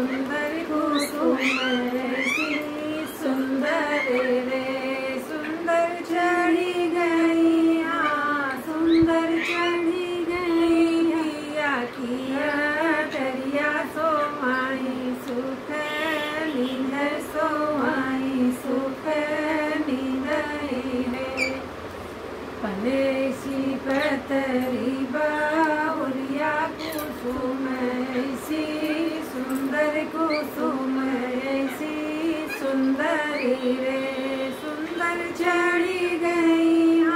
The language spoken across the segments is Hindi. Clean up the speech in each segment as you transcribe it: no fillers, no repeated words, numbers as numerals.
सुंदर कुसुम ऐसी सुंदर रे सुंदर चढ़ी गई सुंदर चढ़ी गई किया दरिया सोमाई सुख नींदर सोमाई सुख नींदई रे पनेसी पतरी बाहुरिया कुसुम ऐसी सुंदर कुसुम ऐसी सुंदर रे सुंदर चढ़ी गई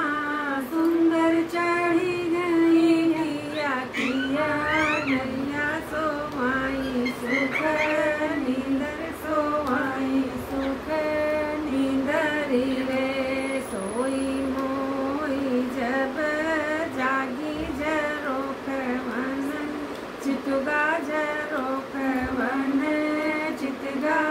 सुंदर चढ़ी गई किया नैया सोमाई सुख नींदर सोमाई सुख नींदर रे सोई मोई जब जागी जरोख वन चितुगा जरोख वन चितगा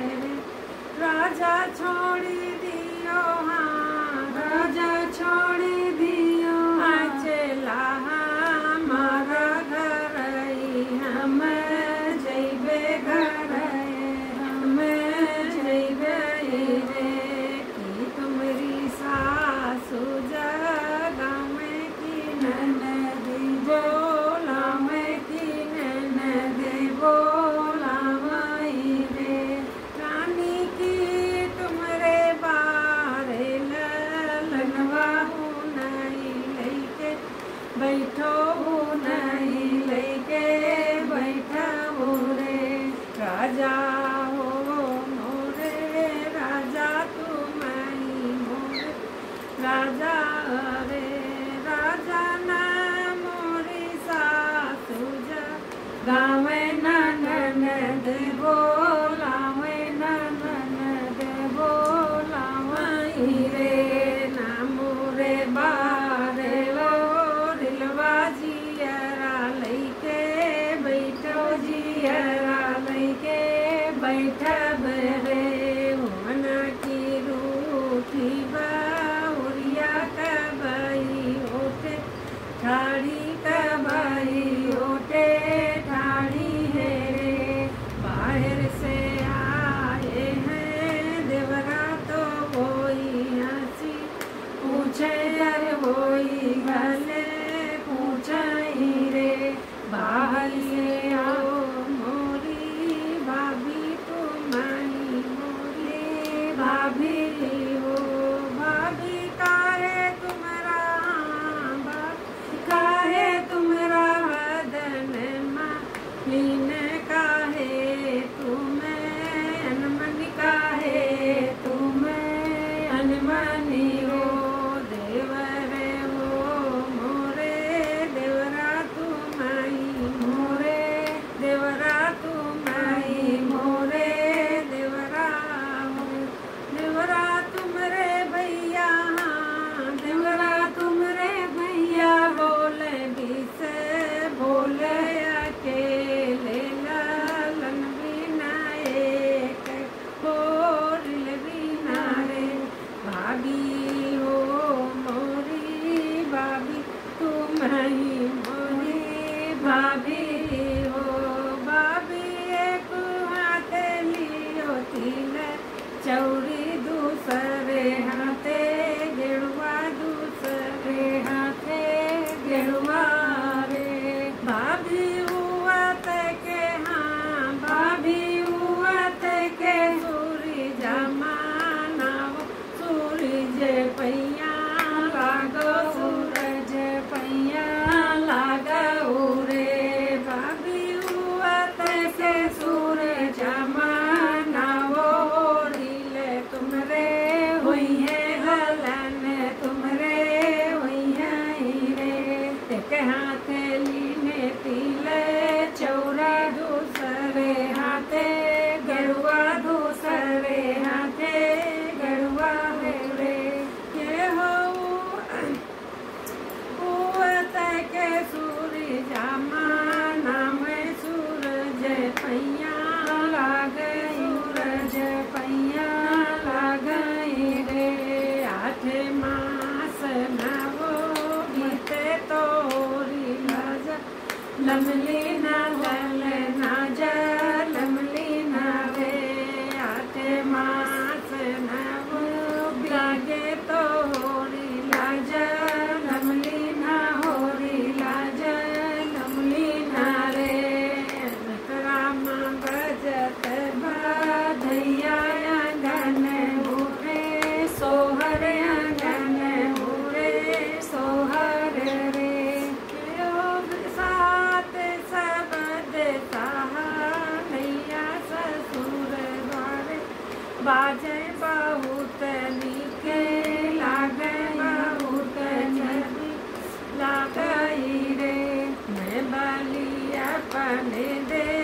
राजा छोड़ी दियो राजा छोड़ी दियो चला हमारा घर हम जैबे घर हम जैबे रे कि तुम्हारी सासु जगा में की ननद बोला में की ननद बोला मई रे रानी की तुमरे बारे ललनवा नहीं लेके बैठो नहीं लेके बैठा हो रे राजा हो मोरे राजा तुम्हारी मोरे राजा रे राजा ना मोरी सासु जा गावे ननद बोलावे ननद बोलावे रे ना मोरे बारे लो दिलवा जियरा लैके बैठो जियरा लैके बैठा बरे मना की रूठी बाहुरिया कबई ओटे ठाड़ी कबई ओटे ठाड़ी है रे बाहर से आए हैं देवरा तो वही हंसी पूछे अरे वही भले पूछे रे बाहर से आओ मोरी भाभी तुम्हारी मोरी भाभी हो भाभी काहे तुम्हारा काहे तुम्हारा वदन मालिन काहे तुम्हें अनमन काहे तुम्हें अनमनी हो देवरे हो मोरे देवरा तुम्हारी मोरे देवरा तुम्हारी मोरे देवरा देवरा तुमरे भैया देवरा तुमरे भैया बोले बीस बोले अकेले लालन बिना एक बोल बिना रे भाभी हो मोरी भाभी तुम्हारी मोरी भाभी हो भाभी एक हाथ लियो तिल चौरी दूसरे हाथे गेरुआ दूसरे हाथे गेरुआ रे भाभी हुआ के भाभी हुआ के सूरी जमाना सूरज पैया लागो सूरज पैया लागो रे भाभी हुआ के सूरज जमाना वो रीले तुमरे हुई है हलन तुमरे हुई है रे एक हाथ लीने तिले चौरा दूसरे हाथे गरुआ दूसरे हाथे गरुआ रे ये हो के सूर्य जमाना में सूरज पैया लाग सूरज पैया लाग रे आठ मास नवो बीते तोरी लमली ना लल ना जा लमली बाजे बहुत नीके लागे बहुत नीक लागई रे मैं बाली अपने दे